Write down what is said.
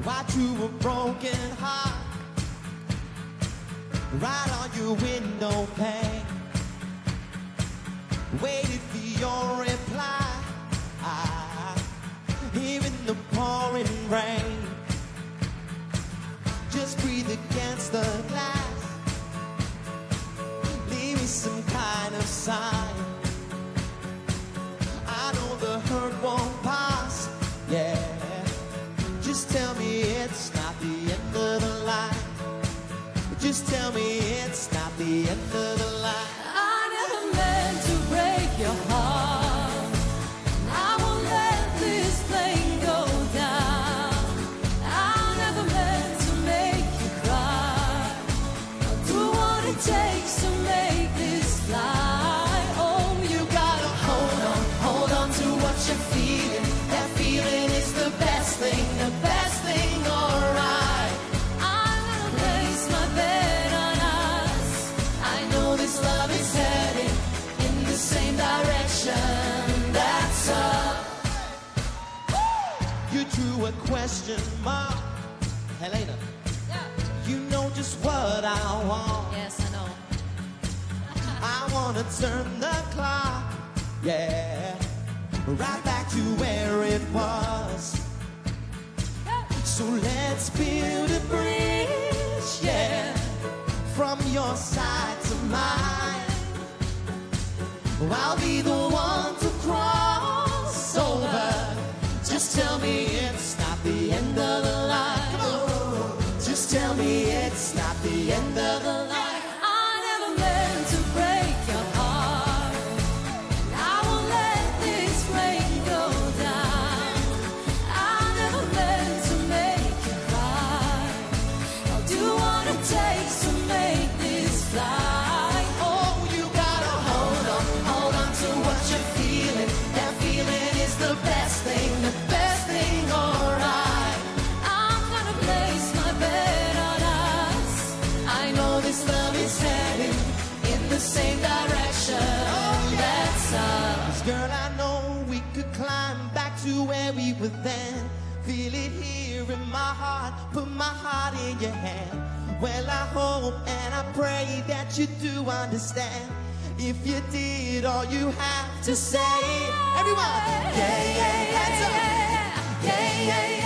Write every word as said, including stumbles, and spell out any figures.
I drew a broken heart right on your window pane, waited for your reply, ah, here in the pouring rain. Just breathe against the glass, leave me some kind of sign. I know the hurt won't pass, yeah. Just tell me it's not the end of the line. Just tell me it's not the end of the line. I never meant to break your heart. I won't let this plane go down. I never meant to make you cry. I'll do what it takes to make this fly. Oh, you gotta hold on, hold on to what you're feeling. That feeling is the best thing, the best thing, alright. I'm gonna place my bet on us. I know this love is heading in the same direction. That's up. You drew a question mark, Helena. Yeah. You know just what I want. Yes, I know. I wanna turn the clock, yeah, right back to where it was. So let's build a bridge, yeah, from your side to mine. I'll be the one to cross over. Just tell me it's not the end of the line. Just tell me it's not the end of the line. I never meant to break your heart. I won't let this flame go down. I never meant to make you cry. I'll do what it takes to make this fly. Oh, you gotta Hold on, hold on to what you're feeling. That feeling is the best thing, the best thing, alright. I'm gonna place my bet on us. I know this love is heading in the same direction. That's us. Girl, I know we could climb back to where we were then. Feel it here in my heart, put my heart in your hand. Well, I hope and I pray that you do understand. If you did, all you have to say, everyone, yeah, yeah, hands up. Yeah, yeah, yeah.